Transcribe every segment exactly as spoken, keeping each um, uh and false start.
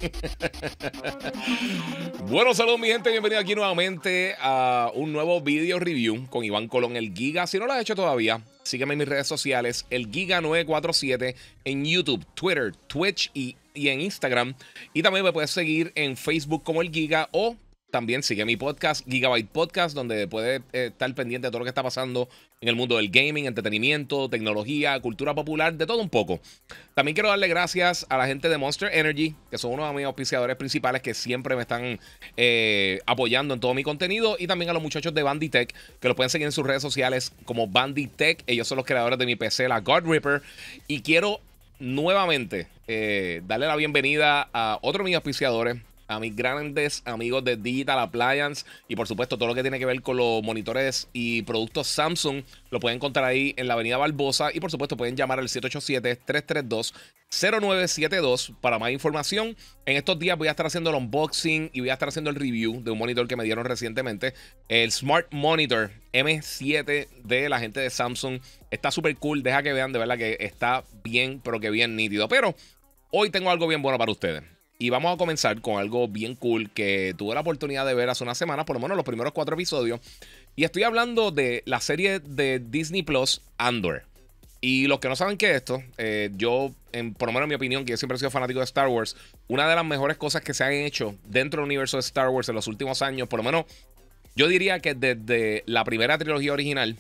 Bueno, saludos mi gente, bienvenido aquí nuevamente a un nuevo video review con Iván Colón, el Giga. Si no lo has hecho todavía, sígueme en mis redes sociales, el Giga nueve cuatro siete en YouTube, Twitter, Twitch y, y en Instagram. Y también me puedes seguir en Facebook como el Giga o también sigue mi podcast, Gigabyte Podcast, donde puedes eh, estar pendiente de todo lo que está pasando en el mundo del gaming, entretenimiento, tecnología, cultura popular, de todo un poco. También quiero darle gracias a la gente de Monster Energy, que son uno de mis auspiciadores principales que siempre me están eh, apoyando en todo mi contenido. Y también a los muchachos de Banditech, que los pueden seguir en sus redes sociales como Banditech. Ellos son los creadores de mi P C, la God Ripper. Y quiero nuevamente eh, darle la bienvenida a otro de mis auspiciadores, a mis grandes amigos de Digital Appliance y por supuesto todo lo que tiene que ver con los monitores y productos Samsung lo pueden encontrar ahí en la avenida Barbosa y por supuesto pueden llamar al siete ocho siete, tres tres dos, cero nueve siete dos para más información. En estos días voy a estar haciendo el unboxing y voy a estar haciendo el review de un monitor que me dieron recientemente, el Smart Monitor M siete de la gente de Samsung. Está súper cool, deja que vean de verdad que está bien, pero que bien nítido. Pero hoy tengo algo bien bueno para ustedes. Y vamos a comenzar con algo bien cool que tuve la oportunidad de ver hace unas semanas, por lo menos los primeros cuatro episodios. Y estoy hablando de la serie de Disney Plus, Andor. Y los que no saben qué es esto, eh, yo, en, por lo menos en mi opinión, que yo siempre he sido fanático de Star Wars, una de las mejores cosas que se han hecho dentro del universo de Star Wars en los últimos años, por lo menos yo diría que desde la primera trilogía original,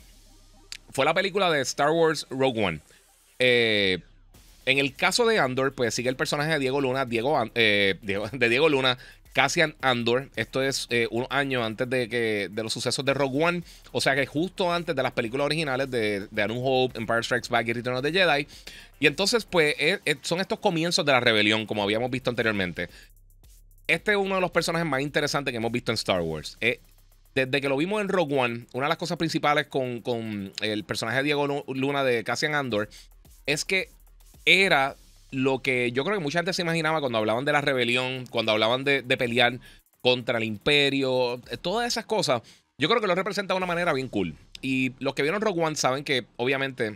fue la película de Star Wars Rogue One. Eh... En el caso de Andor, pues sigue el personaje de Diego Luna, Diego, eh, Diego de Diego Luna, Cassian Andor. Esto es eh, un año antes de, que, de los sucesos de Rogue One. O sea que justo antes de las películas originales de, de A New Hope, Empire Strikes Back y Return of the Jedi. Y entonces, pues, eh, eh, son estos comienzos de la rebelión, como habíamos visto anteriormente. Este es uno de los personajes más interesantes que hemos visto en Star Wars. Eh, Desde que lo vimos en Rogue One, una de las cosas principales con, con el personaje de Diego Luna de Cassian Andor es que era lo que yo creo que mucha gente se imaginaba cuando hablaban de la rebelión, cuando hablaban de, de pelear contra el imperio, todas esas cosas. Yo creo que lo representa de una manera bien cool. Y los que vieron Rogue One saben que obviamente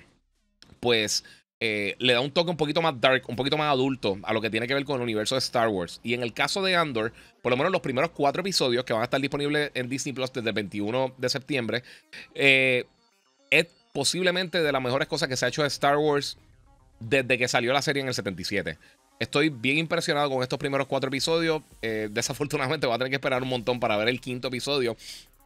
pues eh, le da un toque un poquito más dark, un poquito más adulto a lo que tiene que ver con el universo de Star Wars. Y en el caso de Andor, por lo menos los primeros cuatro episodios que van a estar disponibles en Disney Plus desde el veintiuno de septiembre, eh, es posiblemente de las mejores cosas que se ha hecho de Star Wars desde que salió la serie en el setenta y siete. Estoy bien impresionado con estos primeros cuatro episodios. Eh, desafortunadamente voy a tener que esperar un montón para ver el quinto episodio.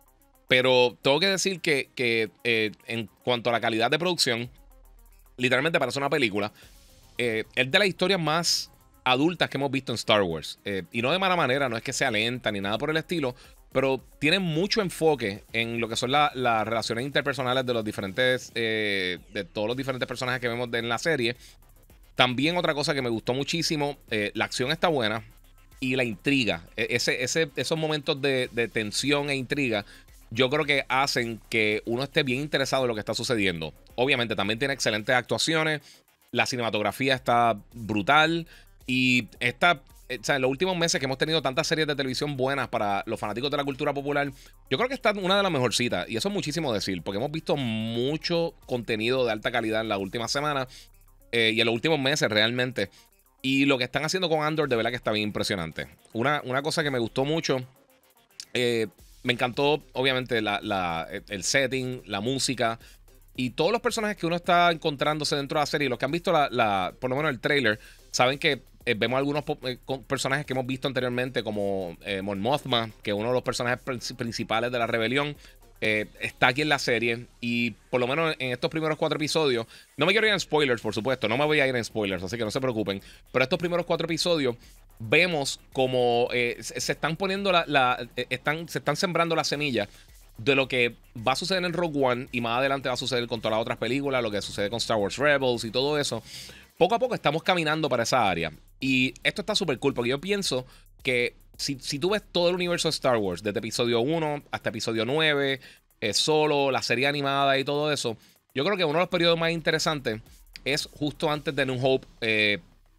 Pero tengo que decir que, que eh, en cuanto a la calidad de producción, literalmente parece una película. Eh, es de las historias más adultas que hemos visto en Star Wars. Eh, y no de mala manera, no es que sea lenta ni nada por el estilo. Pero tiene mucho enfoque en lo que son las la relaciones interpersonales de los diferentes, eh, de todos los diferentes personajes que vemos de, en la serie. También otra cosa que me gustó muchísimo, eh, la acción está buena y la intriga, e, ese, ese, esos momentos de, de tensión e intriga, yo creo que hacen que uno esté bien interesado en lo que está sucediendo. Obviamente también tiene excelentes actuaciones, la cinematografía está brutal y está... O sea, en los últimos meses que hemos tenido tantas series de televisión buenas para los fanáticos de la cultura popular, yo creo que está una de las mejorcitas. Y eso es muchísimo decir, porque hemos visto mucho contenido de alta calidad en las últimas semanas eh, y en los últimos meses realmente. Y lo que están haciendo con Andor, de verdad que está bien impresionante. Una, una cosa que me gustó mucho, eh, me encantó, obviamente, la, la, el setting, la música y todos los personajes que uno está encontrándose dentro de la serie. Los que han visto, la, la, por lo menos el trailer, saben que Eh, vemos algunos eh, personajes que hemos visto anteriormente, como eh, Mon Mothma, que es uno de los personajes pr principales de la rebelión. Eh, está aquí en la serie. Y por lo menos en estos primeros cuatro episodios, no me quiero ir en spoilers, por supuesto, no me voy a ir en spoilers, así que no se preocupen. Pero estos primeros cuatro episodios vemos como eh, se están poniendo la, la eh, están, se están sembrando las semillas de lo que va a suceder en Rogue One y más adelante va a suceder con todas las otras películas, lo que sucede con Star Wars Rebels y todo eso. Poco a poco estamos caminando para esa área. Y esto está súper cool porque yo pienso que si, si tú ves todo el universo de Star Wars, desde episodio uno hasta episodio nueve, eh, solo, la serie animada y todo eso, yo creo que uno de los periodos más interesantes es justo antes de New Hope, eh,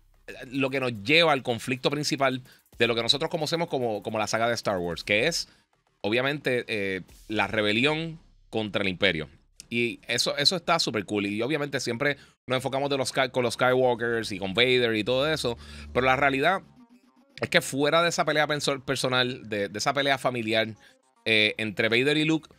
lo que nos lleva al conflicto principal de lo que nosotros conocemos como, como la saga de Star Wars, que es obviamente eh, la rebelión contra el imperio. Y eso, eso está súper cool. Y obviamente siempre nos enfocamos de los, con los Skywalkers y con Vader y todo eso. Pero la realidad es que fuera de esa pelea perso- personal, de, de esa pelea familiar eh, entre Vader y Luke,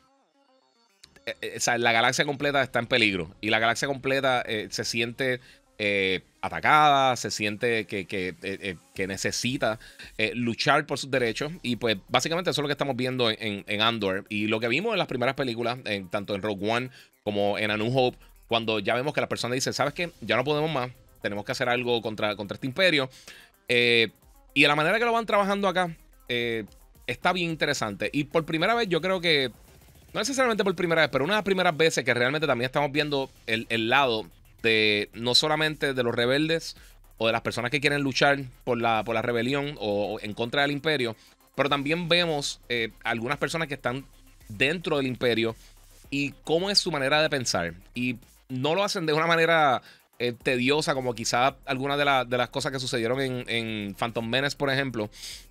eh, eh, o sea, la galaxia completa está en peligro. Y la galaxia completa eh, se siente eh, atacada, se siente que, que, eh, eh, que necesita eh, luchar por sus derechos. Y pues básicamente eso es lo que estamos viendo en, en, en Andor. Y lo que vimos en las primeras películas, en, tanto en Rogue One como en A New Hope, cuando ya vemos que la persona dice, ¿sabes qué? Ya no podemos más, tenemos que hacer algo contra, contra este imperio. Eh, y de la manera que lo van trabajando acá, eh, está bien interesante. Y por primera vez yo creo que, no necesariamente por primera vez, pero una de las primeras veces que realmente también estamos viendo el, el lado de no solamente de los rebeldes o de las personas que quieren luchar por la, por la rebelión o, o en contra del imperio, pero también vemos eh, algunas personas que están dentro del imperio y cómo es su manera de pensar. Y no lo hacen de una manera eh, tediosa como quizás algunas de, la, de las cosas que sucedieron en, en Phantom Menace, por ejemplo.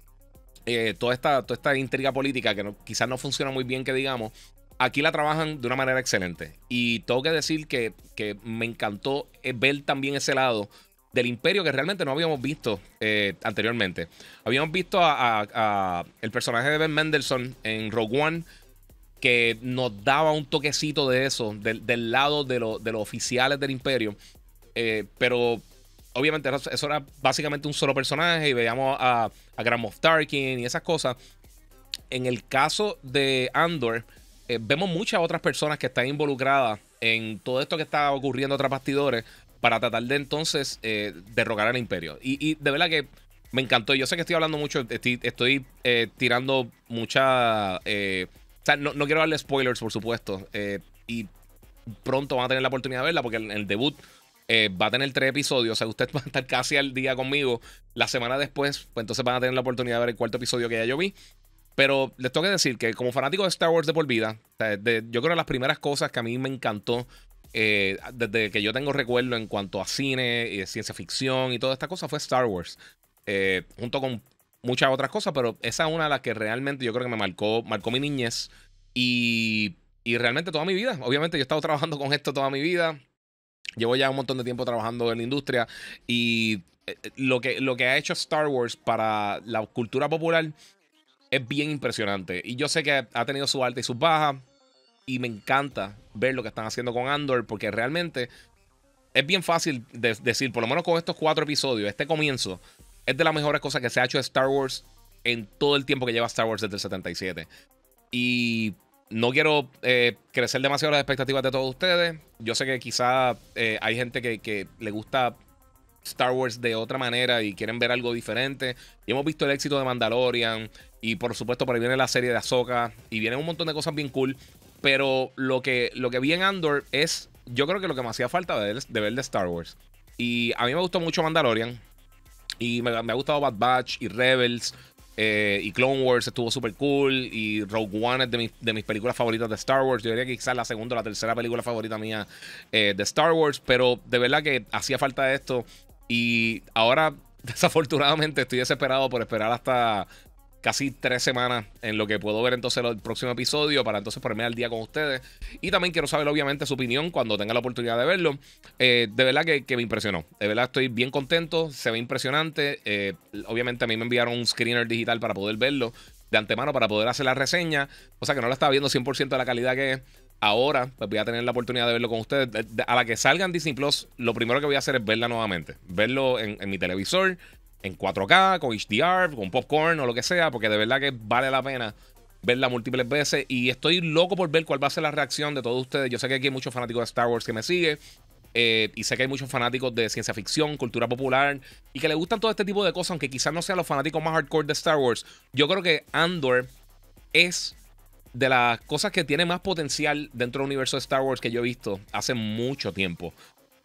Eh, toda, esta, toda esta intriga política que no, quizás no funciona muy bien, que digamos, aquí la trabajan de una manera excelente. Y tengo que decir que, que me encantó eh, ver también ese lado del imperio que realmente no habíamos visto eh, anteriormente. Habíamos visto a, a, a el personaje de Ben Mendelsohn en Rogue One, que nos daba un toquecito de eso, del, del lado de, lo, de los oficiales del imperio. Eh, pero obviamente eso, eso era básicamente un solo personaje y veíamos a, a Grand Moff Tarkin y esas cosas. En el caso de Andor, eh, vemos muchas otras personas que están involucradas en todo esto que está ocurriendo tras bastidores para tratar de entonces eh, derrocar al imperio. Y, y de verdad que me encantó. Yo sé que estoy hablando mucho, estoy, estoy eh, tirando mucha... Eh, o sea, no, no quiero darle spoilers, por supuesto. Eh, y pronto van a tener la oportunidad de verla porque el, el debut eh, va a tener tres episodios. O sea, ustedes van a estar casi al día conmigo. La semana después, pues entonces van a tener la oportunidad de ver el cuarto episodio que ya yo vi. Pero les tengo que decir que como fanático de Star Wars de por vida, o sea, de, yo creo que las primeras cosas que a mí me encantó eh, desde que yo tengo recuerdo en cuanto a cine y ciencia ficción y toda esta cosa fue Star Wars. Eh, junto con muchas otras cosas, pero esa es una de las que realmente yo creo que me marcó, marcó mi niñez y, y realmente toda mi vida. Obviamente yo he estado trabajando con esto toda mi vida. Llevo ya un montón de tiempo trabajando en la industria y eh, lo que, lo que ha hecho Star Wars para la cultura popular es bien impresionante. Y yo sé que ha tenido su alta y sus bajas. Y me encanta ver lo que están haciendo con Andor. Porque realmente es bien fácil de decir, por lo menos con estos cuatro episodios, este comienzo es de las mejores cosas que se ha hecho de Star Wars en todo el tiempo que lleva Star Wars desde el setenta y siete. Y no quiero eh, crecer demasiado las expectativas de todos ustedes. Yo sé que quizá eh, hay gente que, que le gusta Star Wars de otra manera y quieren ver algo diferente. Y hemos visto el éxito de Mandalorian. Y por supuesto, por ahí viene la serie de Ahsoka. Y vienen un montón de cosas bien cool. Pero lo que, lo que vi en Andor es, yo creo que lo que me hacía falta de ver de, ver de Star Wars. Y a mí me gustó mucho Mandalorian. Y me, me ha gustado Bad Batch y Rebels. Eh, y Clone Wars estuvo súper cool. Y Rogue One es de, mi, de mis películas favoritas de Star Wars. Yo diría que quizás la segunda o la tercera película favorita mía eh, de Star Wars. Pero de verdad que hacía falta esto. Y ahora, desafortunadamente, estoy desesperado por esperar hasta casi tres semanas en lo que puedo ver entonces el próximo episodio para entonces ponerme al día con ustedes. Y también quiero saber obviamente su opinión cuando tenga la oportunidad de verlo. Eh, de verdad que, que me impresionó. De verdad estoy bien contento. Se ve impresionante. Eh, obviamente a mí me enviaron un screener digital para poder verlo de antemano, para poder hacer la reseña. O sea que no la estaba viendo cien por ciento de la calidad que es. Ahora pues voy a tener la oportunidad de verlo con ustedes. A la que salga en Disney Plus, lo primero que voy a hacer es verla nuevamente. Verlo en, en mi televisor, en cuatro K, con H D R, con popcorn o lo que sea, porque de verdad que vale la pena verla múltiples veces. Y estoy loco por ver cuál va a ser la reacción de todos ustedes. Yo sé que aquí hay muchos fanáticos de Star Wars que me siguen. Eh, y sé que hay muchos fanáticos de ciencia ficción, cultura popular, y que les gustan todo este tipo de cosas, aunque quizás no sean los fanáticos más hardcore de Star Wars. Yo creo que Andor es de las cosas que tiene más potencial dentro del universo de Star Wars que yo he visto hace mucho tiempo.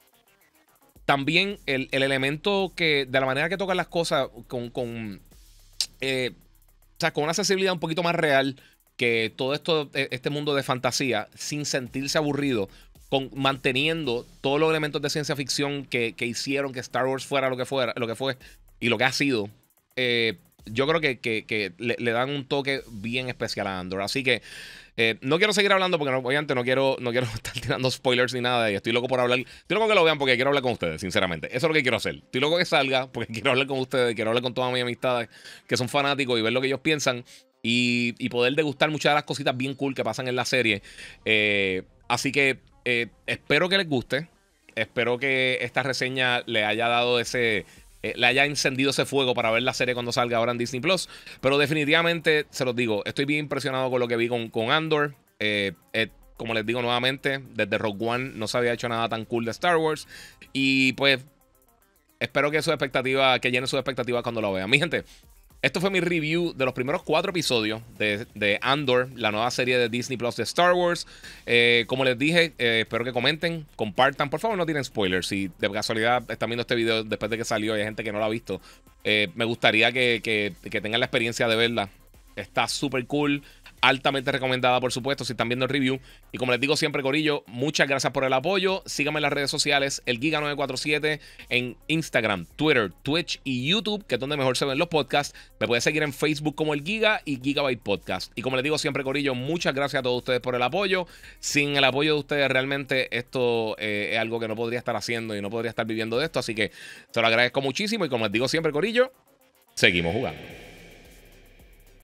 También el, el elemento que, de la manera que tocan las cosas con, con, eh, o sea, con una sensibilidad un poquito más real que todo esto, este mundo de fantasía, sin sentirse aburrido, con, manteniendo todos los elementos de ciencia ficción que, que hicieron que Star Wars fuera lo que fuera, lo que fue y lo que ha sido. Eh, yo creo que, que, que le, le dan un toque bien especial a Andor. Así que Eh, no quiero seguir hablando porque no, obviamente no quiero, no quiero estar tirando spoilers ni nada. Y estoy loco por hablar. Estoy loco que lo vean porque quiero hablar con ustedes, sinceramente. Eso es lo que quiero hacer. Estoy loco que salga porque quiero hablar con ustedes, quiero hablar con todas mis amistades que son fanáticos y ver lo que ellos piensan. Y, y poder degustar muchas de las cositas bien cool que pasan en la serie. Eh, así que eh, espero que les guste. Espero que esta reseña le haya dado ese... Eh, le haya encendido ese fuego para ver la serie cuando salga ahora en Disney Plus. Pero definitivamente, se los digo, estoy bien impresionado con lo que vi con, con Andor. Eh, eh, como les digo nuevamente, desde Rogue One no se había hecho nada tan cool de Star Wars. Y pues, espero que sus expectativas, que llenen sus expectativas cuando lo vean. Mi gente, esto fue mi review de los primeros cuatro episodios de, de Andor, la nueva serie de Disney Plus de Star Wars. Eh, como les dije, eh, espero que comenten, compartan. Por favor, no tienen spoilers. Si de casualidad están viendo este video después de que salió y hay gente que no lo ha visto, eh, me gustaría que, que, que tengan la experiencia de verla. Está súper cool. Altamente recomendada, por supuesto, si están viendo el review. Y como les digo siempre, corillo, muchas gracias por el apoyo. Síganme en las redes sociales, el Giga nueve cuatro siete, en Instagram, Twitter, Twitch y YouTube, que es donde mejor se ven los podcasts. Me pueden seguir en Facebook como el Giga y Gigabyte Podcast. Y como les digo siempre, corillo, muchas gracias a todos ustedes por el apoyo. Sin el apoyo de ustedes, realmente esto eh, es algo que no podría estar haciendo y no podría estar viviendo de esto. Así que se lo agradezco muchísimo. Y como les digo siempre, corillo, seguimos jugando.